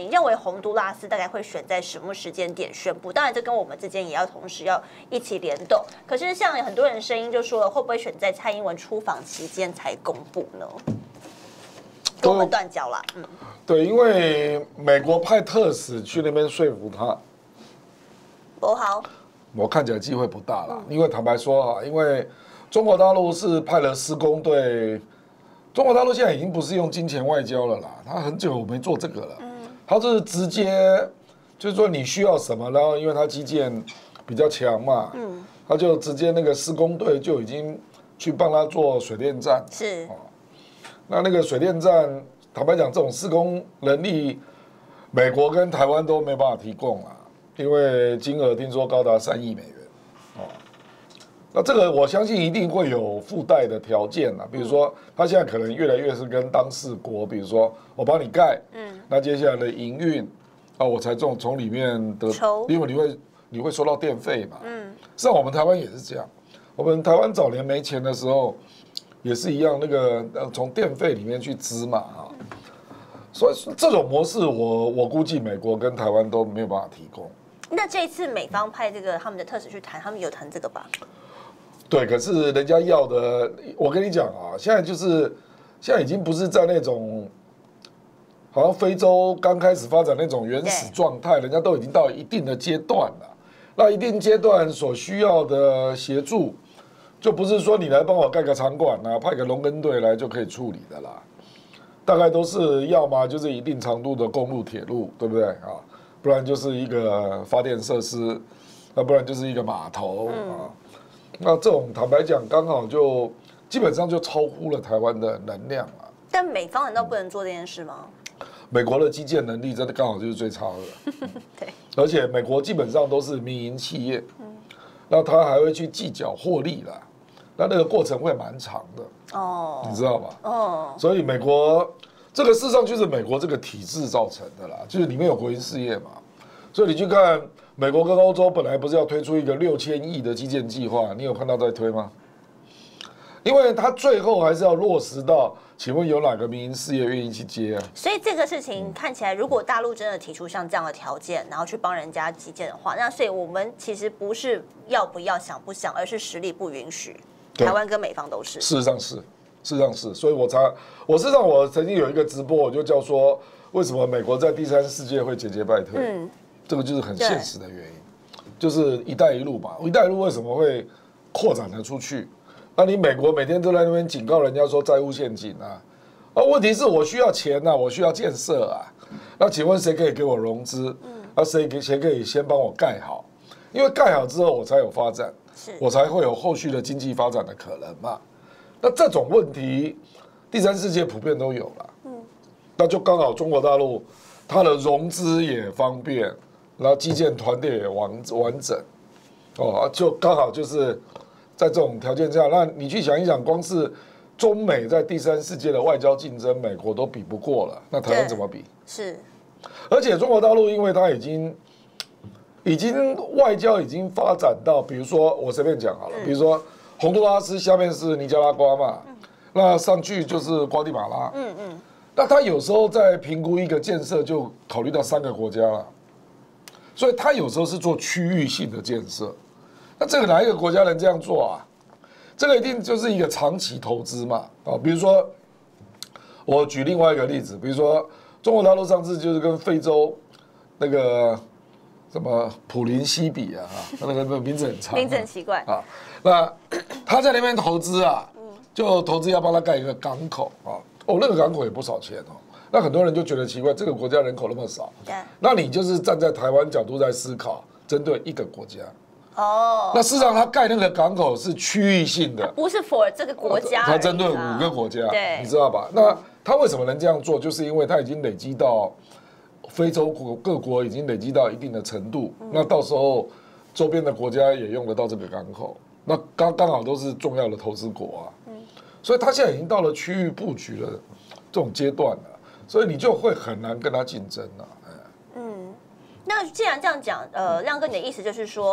你认为洪都拉斯大概会选在什么时间点宣布？当然，这跟我们之间也要同时要一起联动。可是，像很多人声音就说了，会不会选在蔡英文出访期间才公布呢？跟我们断交啦。 对，因为美国派特使去那边说服他， 不好， 我看起来机会不大了。因为坦白说啊，因为中国大陆是派了施工队。中国大陆现在已经不是用金钱外交了啦，他很久没做这个了。他是直接就是说你需要什么，然后因为他基建比较强嘛，他就直接那个施工队就已经去帮他做水电站。 是， 那个水电站，坦白讲，这种施工能力，美国跟台湾都没办法提供啊，因为金额听说高达3亿美元。那这个我相信一定会有附带的条件啊，比如说他现在可能越来越是跟当事国，比如说我帮你盖，那接下来的营运啊，我才从里面的，因为你会收到电费嘛，实际上我们台湾也是这样，我们台湾早年没钱的时候也是一样，那个从电费里面去支嘛啊，所以这种模式我估计美国跟台湾都没有办法提供。 那这一次美方派这个他们的特使去谈，他们有谈这个吧？ 对，可是人家要的，我跟你讲啊，现在已经不是在那种，好像非洲刚开始发展那种原始状态，人家都已经到一定的阶段了。那一定阶段所需要的协助，就不是说你来帮我盖个场馆啊，派个农耕队来就可以处理的啦。大概都是要么就是一定长度的公路、铁路，对不对啊？不然就是一个发电设施，那不然就是一个码头啊。那这种坦白讲，刚好就基本上就超乎了台湾的能量了。 但美方难道不能做这件事吗？ 美国的基建能力真的刚好就是最差的。 对， 而且美国基本上都是民营企业，那他还会去计较获利啦，那个过程会蛮长的哦，你知道吧？所以美国这个事实上就是美国这个体制造成的啦，就是里面有国营事业嘛，所以你去看。美国跟欧洲本来不是要推出一个6000亿的基建计划，你有看到在推吗？因为他最后还是要落实到，请问有哪个民营事业愿意去接啊？ 所以这个事情看起来，如果大陆真的提出像这样的条件，然后去帮人家基建的话，那所以我们其实不是要不要、想不想，而是实力不允许。台湾跟美方都是。事实上是，所以我事实上我曾经有一个直播，我就叫说，为什么美国在第三世界会节节败退？这个就是很现实的原因，就是“一带一路”嘛。“一带一路”为什么会扩展了出去？那你美国每天都在那边警告人家说债务陷阱啊，问题是我需要钱啊，我需要建设啊。那请问谁可以给我融资？谁可以先帮我盖好？因为盖好之后我才有发展，我才会有后续的经济发展的可能嘛。那这种问题，第三世界普遍都有了。那就刚好中国大陆它的融资也方便。然后基建团队也完整，就刚好就是在这种条件下，那你去想一想，光是中美在第三世界的外交竞争，美国都比不过了，那台湾怎么比？ 是， 而且中国大陆因为它已经外交已经发展到，比如说我随便讲好了，比如说洪都拉斯下面是尼加拉瓜嘛，那上去就是瓜地马拉，那他有时候在评估一个建设，就考虑到3个国家了。所以他有时候是做区域性的建设，那这个哪一个国家能这样做啊？这个一定就是一个长期投资嘛，比如说我举另外一个例子，比如说中国大陆上次就是跟非洲那个什么普林西比啊，那个名字很长， 名字很奇怪啊。那他在那边投资啊，就投资要帮他盖一个港口啊，那个港口也不少钱哦。那很多人就觉得奇怪，这个国家人口那么少，那你就是站在台湾角度在思考，针对一个国家。那事实上他盖那个港口是区域性的， 不是 for 这个国家， 他针对5个国家，你知道吧？那他为什么能这样做？就是因为他已经累积到非洲各国已经累积到一定的程度，那到时候周边的国家也用得到这个港口，那刚好都是重要的投资国啊。所以他现在已经到了区域布局的这种阶段了。所以你就会很难跟他竞争了。 那既然这样讲，亮哥，你的意思就是说，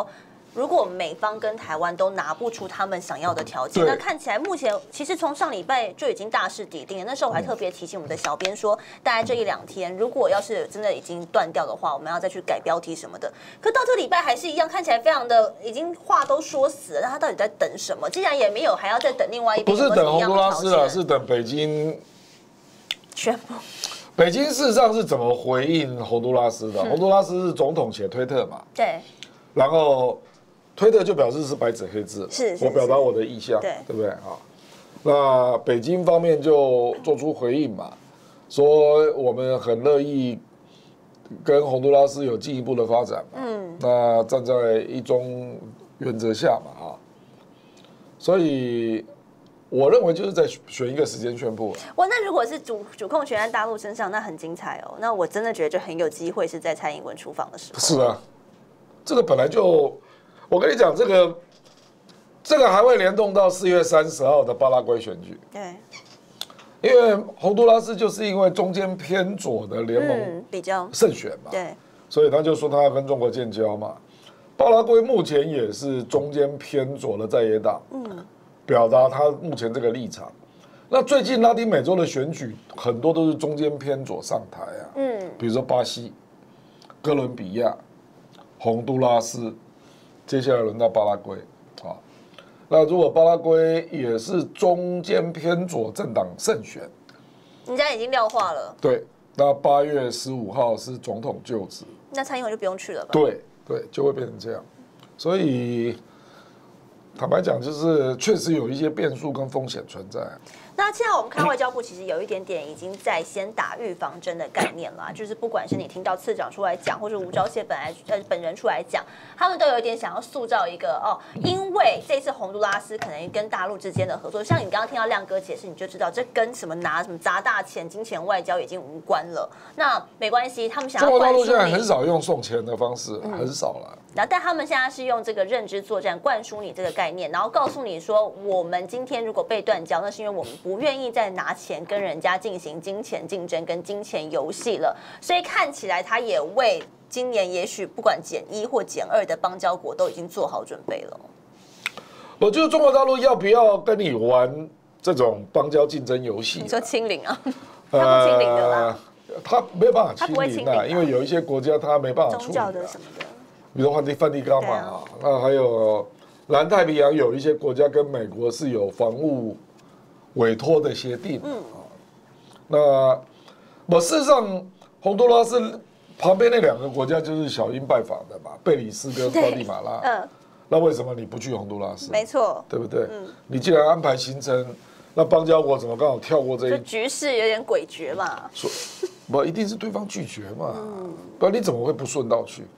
如果美方跟台湾都拿不出他们想要的条件，那看起来目前其实从上礼拜就已经大势已定了。那时候我还特别提醒我们的小编说，大概这1、2天，如果要是真的已经断掉的话，我们要再去改标题什么的。可到这礼拜还是一样，看起来非常的已经话都说死了。那他到底在等什么？既然也没有，还要再等另外一边， 不是等洪都拉斯啦，是等北京宣布。 北京事实上是怎么回应洪都拉斯的？洪都拉斯是总统写推特嘛？ 对。 然后推特就表示是白纸黑字，我表达我的意向，对不对啊？那北京方面就做出回应嘛，说我们很乐意跟洪都拉斯有进一步的发展嘛。那站在一中原则下嘛，所以我认为就是在选一个时间宣布了。 哇，那如果是主控权在大陆身上，那很精彩哦。那我真的觉得就很有机会是在蔡英文出访的时候。 是啊，这个本来就。我跟你讲，这个还会联动到4月30号的巴拉圭选举。 对， 因为洪都拉斯就是因为中间偏左的联盟比较胜选嘛， 对， 所以他就说他要跟中国建交嘛。巴拉圭目前也是中间偏左的在野党，表达他目前这个立场。那最近拉丁美洲的选举很多都是中间偏左上台啊，比如说巴西、哥伦比亚、洪都拉斯。接下来轮到巴拉圭，那如果巴拉圭也是中间偏左政党胜选， 人家已经撂话了。 对，那8月15号是总统就职， 那蔡英文就不用去了吧？ 对，就会变成这样。所以坦白讲，就是确实有一些变数跟风险存在。 那现在我们看外交部其实有一点点已经在先打预防针的概念啦，就是不管是你听到次长出来讲，或者吴钊燮本人出来讲，他们都有一点想要塑造一个因为这次洪都拉斯可能跟大陆之间的合作，像你刚刚听到亮哥解释，你就知道这跟什么拿什么砸大钱、金钱外交已经无关了。那没关系，他们想要中国大陆现在很少用送钱的方式，很少了。 然后，但他们现在是用这个认知作战灌输你这个概念，然后告诉你说，我们今天如果被断交，那是因为我们不愿意再拿钱跟人家进行金钱竞争跟金钱游戏了。所以看起来，他也为今年也许不管减1或减2的邦交国都已经做好准备了。 我觉得中国大陆要不要跟你玩这种邦交竞争游戏？ 你说清零啊？他不清零的啦， 他没有办法清零啊，因为有一些国家他没办法宗教的什么的。 比如梵蒂冈嘛，那还有南太平洋有一些国家跟美国是有防务委托的协定，那事实上洪都拉斯旁边那2个国家就是小英拜访的嘛，贝里斯跟瓜地马拉，那为什么你不去洪都拉斯？ 没错， 对不对？你既然安排行程，那邦交国怎么刚好跳过这一？ 局势有点诡谲嘛， 不一定是对方拒绝嘛，不然你怎么会不顺道去？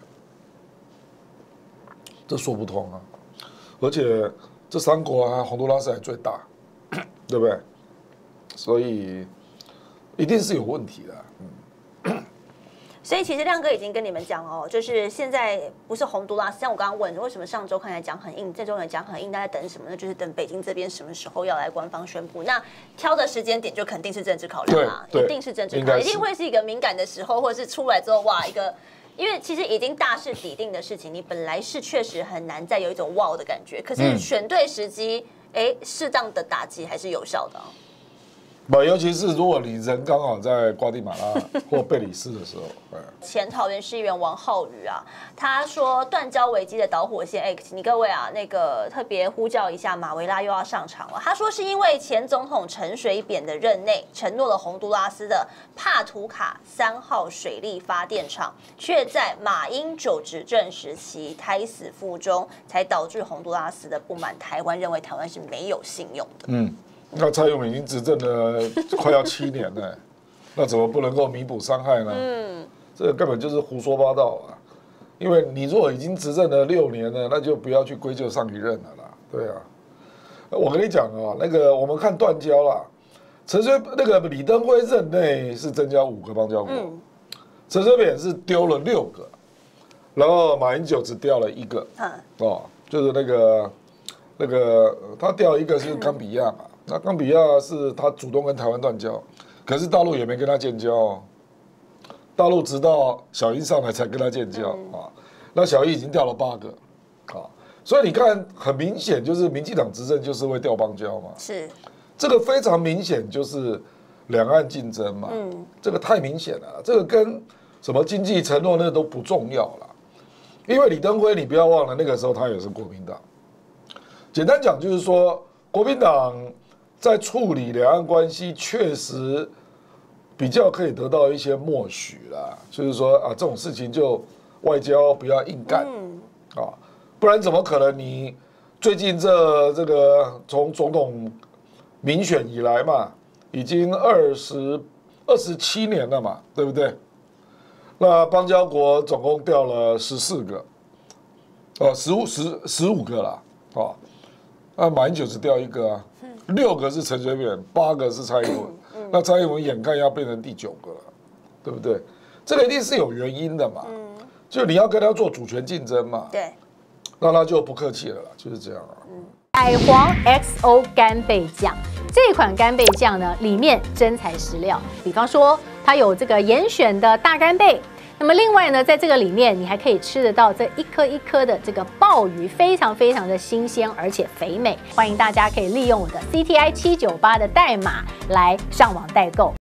这说不通啊！而且这3国啊，洪都拉斯还最大，对不对？所以一定是有问题的。 所以其实亮哥已经跟你们讲哦，就是现在不是洪都拉斯，像我刚刚问，为什么上周看起来讲很硬，这周也讲很硬，大家等什么呢？就是等北京这边什么时候要来官方宣布。那挑的时间点就肯定是政治考量啦，一定是政治考量，一定会是一个敏感的时候，或者是出来之后哇一个。因为其实已经大势已定的事情，你本来是确实很难再有一种wow的感觉，可是选对时机，适当的打击还是有效的。 尤其是如果你人刚好在瓜地马拉或贝里斯的时候， 前桃园市议员王浩宇啊，他说断交危机的导火线，你各位啊，那个特别呼叫一下，马维拉又要上场了。他说是因为前总统陈水扁的任内承诺了洪都拉斯的帕图卡3号水力发电厂，却在马英九执政时期胎死腹中，才导致洪都拉斯的不满台湾，认为台湾是没有信用的。 那蔡英文已经执政了快要7年了，那怎么不能够弥补伤害呢？这个根本就是胡说八道啊！因为你如果已经执政了6年了，那就不要去归咎上一任了啦。对啊，我跟你讲啊，那个我们看断交啦，那个李登辉任内是增加5个邦交国，陈水扁是丢了6个，然后马英九只掉了1个，就是那个他掉一个是冈比亚嘛。那冈比亚是他主动跟台湾断交，可是大陆也没跟他建交哦。大陆直到小英上来才跟他建交啊。那小英已经掉了8个， 所以你看，很明显就是民进党执政就是会掉邦交嘛， 是这个非常明显就是两岸竞争嘛，这个太明显了，这个跟什么经济承诺那都不重要了，因为李登辉你不要忘了那个时候他也是国民党，简单讲就是说国民党在处理两岸关系确实比较可以得到一些默许啦，就是说啊这种事情就外交不要硬干啊，不然怎么可能你最近这个从总统民选以来嘛，已经27年了嘛，对不对？那邦交国总共掉了14个，15个啦，啊，那马英九只掉1个啊，6个是陈水扁，8个是蔡英文，那蔡英文眼看要变成第9个了，对不对？这个一定是有原因的嘛，就你要跟他做主权竞争嘛， 对， 那他就不客气了啦，就是这样啊。 海皇 XO 干贝酱这款干贝酱呢，里面真材实料，比方说它有这个严选的大干贝。那么另外呢，在这个里面你还可以吃得到这一颗一颗的这个鲍鱼，非常非常的新鲜，而且肥美。欢迎大家可以利用我的CTI798的代码来上网代购。